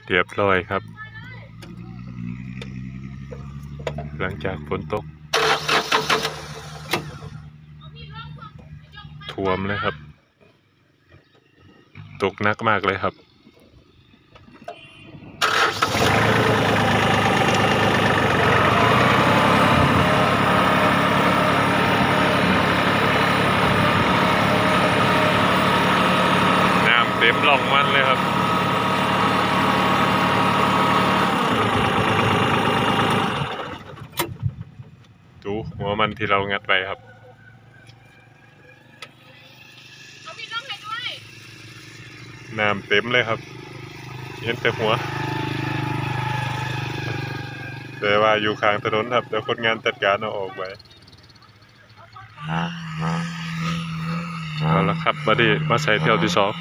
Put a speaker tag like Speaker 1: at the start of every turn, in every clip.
Speaker 1: เรียบร้อยครับหลังจากฝนตกท่วมเลยครับตกหนักมากเลยครับน้ำเต็มล่องมันเลยครับดูหัวมันที่เรางัดไปครับน้ำเต็มเลยครับเห็นแต่หัวแต่ว่าอยู่ข้างถนนครับเดี๋ยวคนงานจัดการเอาออกไปเอาละครับมาใส่เที่ยวที่สอง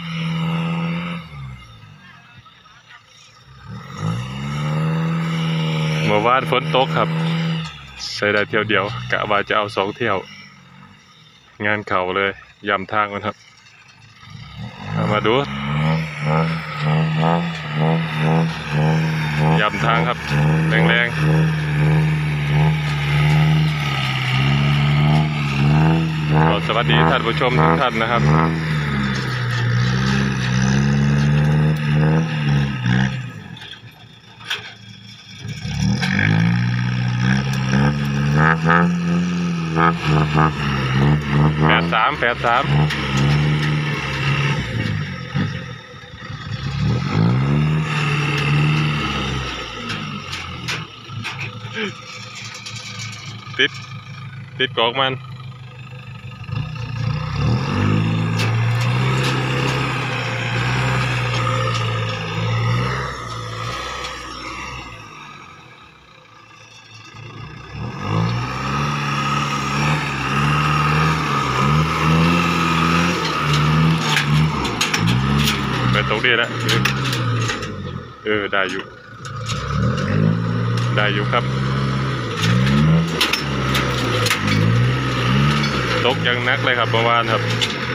Speaker 1: เมื่อวานฝนตกครับใส่ได้เที่ยวเดียวกะว่าจะเอา2 เที่ยวงานเข่าเลยยำทางมันครับมาดูยำทางครับแรงๆสวัสดีท่านผู้ชมทุกท่านนะครับ83ติดกอกมันไปตรงนี้แล้วได้อยู่ครับตกยังนักเลยครับเมื่อวานครับ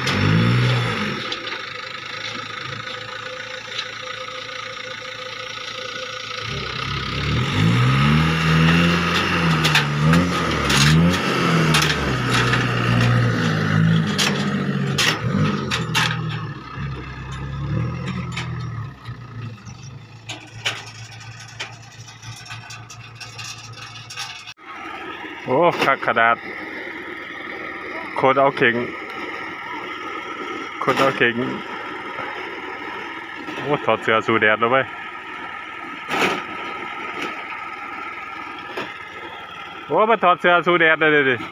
Speaker 1: โอ้คักขนาดคนเอาเข่งโอ้ถอดเสื้อสู้แดดแล้วเว้ยโอ้มาถอดเสื้อสู้แดดเลยดิ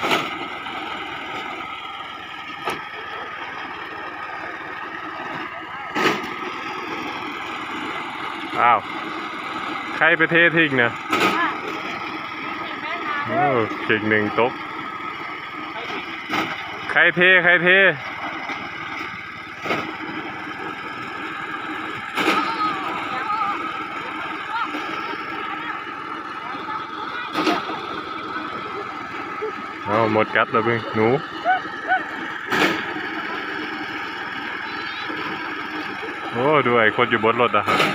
Speaker 1: อ้าวใครไปเททิ้งเนี่ยโอ้เข่ง1 ตกใครเทเอาหมดกัดแล้วเพิ่งหนูโอ้ด้วยคนอยู่บนรถอะครับ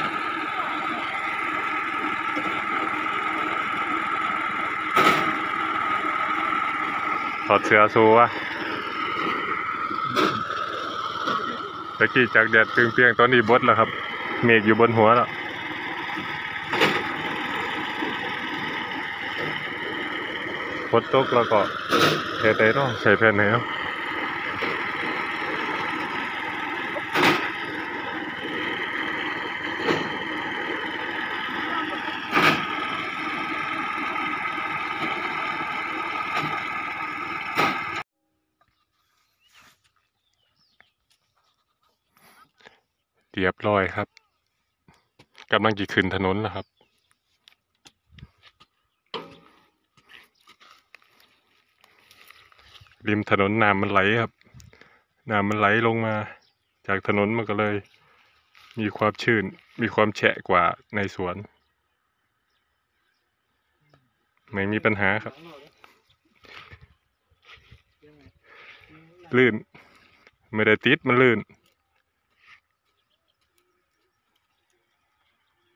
Speaker 1: ถอดเสื้อสู้วะตะกี้จากแดดเปรี้ยงตอนนี้บดแล้วครับเมฆอยู่บนหัวแล้วฝนตกแล้วก็เทเตต้องใส่แผ่นไหนครับเรียบร้อยครับกำลังจะขึ้นถนนแล้วครับริมถนนน้ำมันไหลครับน้ำมันไหลลงมาจากถนนมันก็เลยมีความชื้นมีความแฉะกว่าในสวนไม่มีปัญหาครับลื่นไม่ได้ติดมันลื่น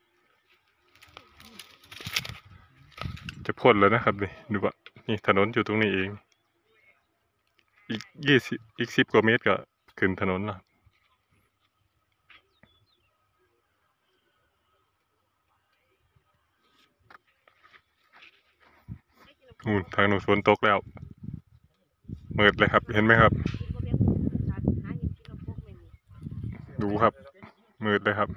Speaker 1: คนแล้วนะครับนี่ดูว่านี่ถนนอยู่ตรงนี้เองอีก10 กว่าเมตรก็ขึ้นถนนแล้วทางนู้นฝนตกแล้วมืดเลยครับเห็นไหมครับดูครับมืดเลยครับ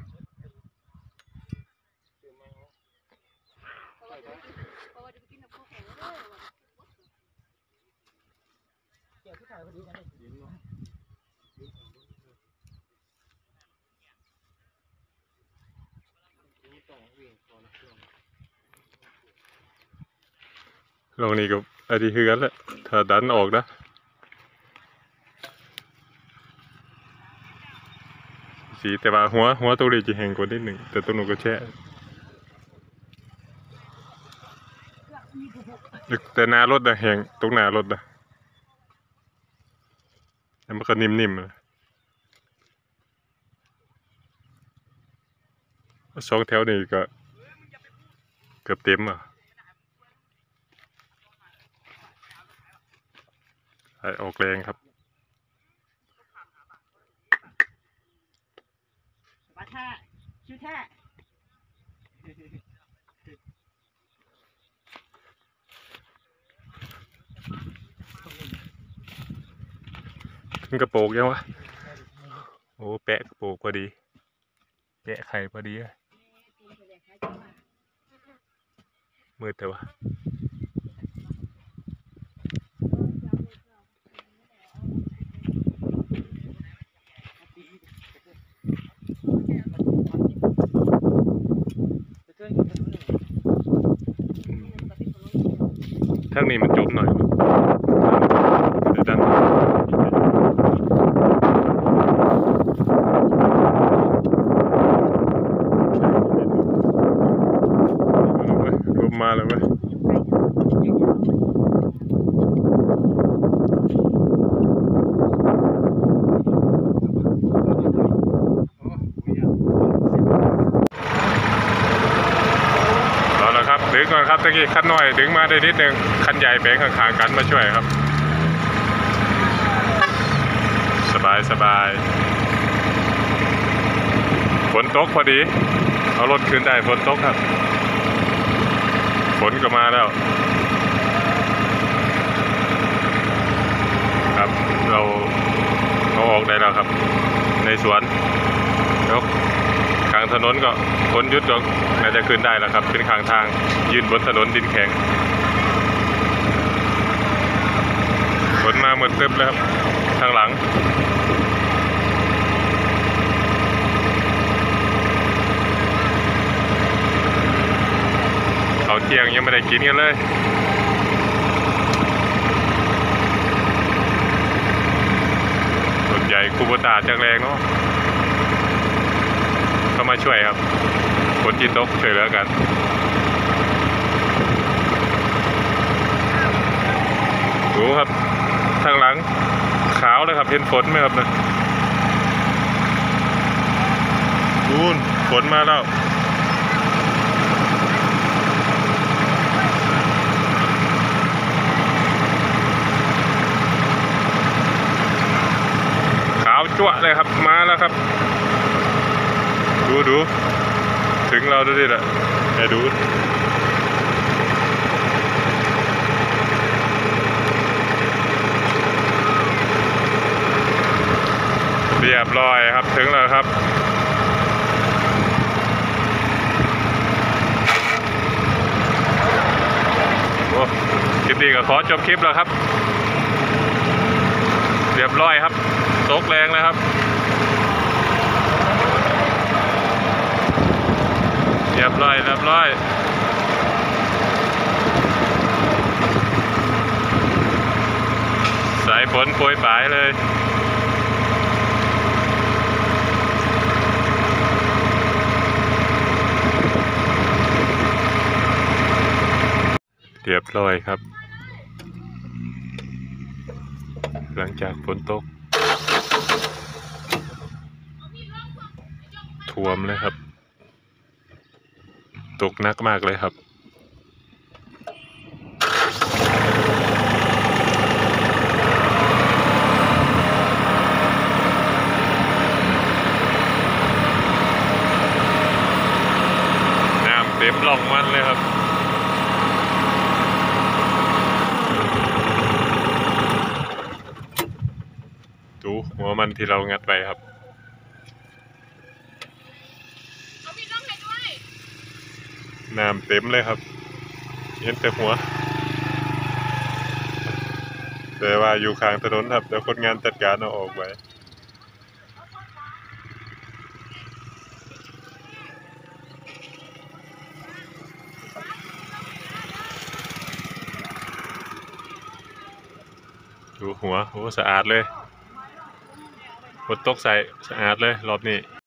Speaker 1: ลงนี้ก็อันนี้คือกันแหละถ้าดันออกนะสีแต่ว่าหัวตัวนี้จะแห้งกว่านิดหนึ่งแต่ตัวนู้นก็แช่แต่หน้ารถนะแห้งตรงหน้ารถนะแล้วมันก็นิ่มๆเลย2 แถวนี่ก็เกือบเต็มอ่ะออกแรงครับ
Speaker 2: ปะท่าชื่อท่า
Speaker 1: ขึ้นกระโปรงยังวะโอ้แปะกระโปรงพอดีแปะไข่พอดีมืดแต่ว่าทางนี้มันจบหน่อยเดี๋ยวดันลมมาแล้วเว้ยดึงก่อนครับตะกี้คันน้อยดึงมาได้นิดนึงคันใหญ่แบงข้างๆกันมาช่วยครับสบายฝนตกพอดีเอารถขึ้นได้ฝนตกครับฝนก็มาแล้วครับเราเอาออกได้แล้วครับในสวนแล้วกลางถนนก็ฝนหยุดก็น่าจะขึ้นได้แล้วครับเป็นข้างทางยืนบนถนนดินแข็งฝนมาหมดเต็มแล้วครับทางหลังเขาเที่ยงยังไม่ได้กินกันเลยส่วนใหญ่คูโบตาจังแรงเนาะเข้ามาช่วยครับคนที่ตกช่วยเหลือกันดูครับทางหลังขาวเลยครับเห็นฝนไหมครับนะดูฝนมาแล้วขาวจั่วเลยครับมาแล้วครับดูถึงเราดูดิแหละแต่ดูเรียบร้อยครับถึงแล้วครับโอ้คลิปนี้ก็ขอจบคลิปแล้วครับเรียบร้อยครับตกแรงเลยครับเรียบร้อยสายฝนโปรยปลายเลยเรียบร้อยครับหลังจากฝนตกท่วมเลยครับตกหนักมากเลยครับต็มหล่องมันเลยครับดูหัวมันที่เรางัดไปครับน้ำเต็มเลยครับเห็นแต่หัวแต่ว่าอยู่ข้างถนนครับเดี๋ยวคนงานจัดการเอาออกไปดูหัวโอ้สะอาดเลยฝนตกใส่สะอาดเลยรอบนี้